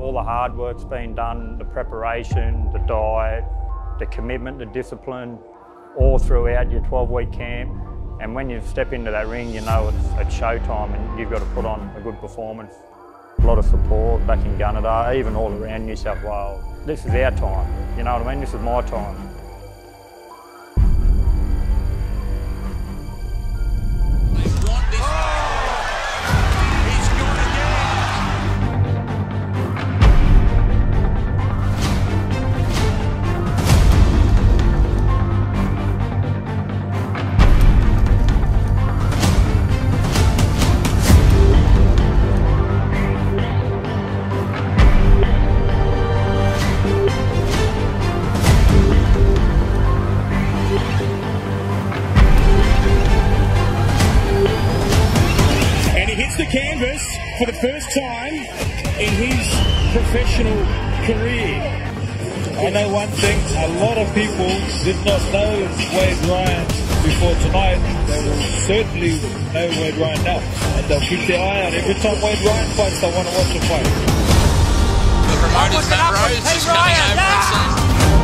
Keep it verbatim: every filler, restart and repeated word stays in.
all the hard work's been done, the preparation, the diet, the commitment, the discipline, all throughout your twelve-week camp. And when you step into that ring, you know it's, it's showtime and you've got to put on a good performance. A lot of support back in Gunnedah, even all around New South Wales. This is our time, you know what I mean? This is my time. The canvas for the first time in his professional career. I know one thing, a lot of people did not know Wade Ryan before tonight. They will certainly know Wade Ryan now, and they'll keep their eye out. Every time Wade Ryan fights, they want to watch him fight. The promoter's Matt Rose is coming over.